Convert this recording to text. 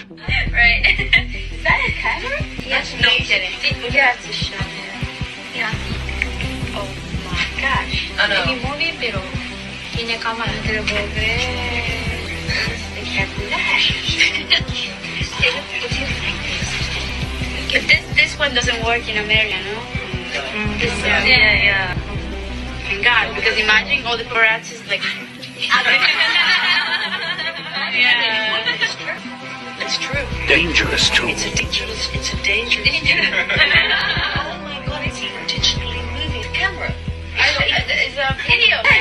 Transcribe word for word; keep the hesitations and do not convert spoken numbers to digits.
it. Right. Is that a camera? Yes, no kidding. You have to show me. Yeah. Oh my gosh. I know. Devi movie pero tiene cámara. No te lo puedo creer. But this this one doesn't work in America, no? Mm. This, uh, Yeah, yeah. Thank God, because imagine all the paparazzi like. Yeah. It's true. Dangerous too. It's a dangerous, it's a dangerous. Oh my god, it's digitally moving camera. It's a video.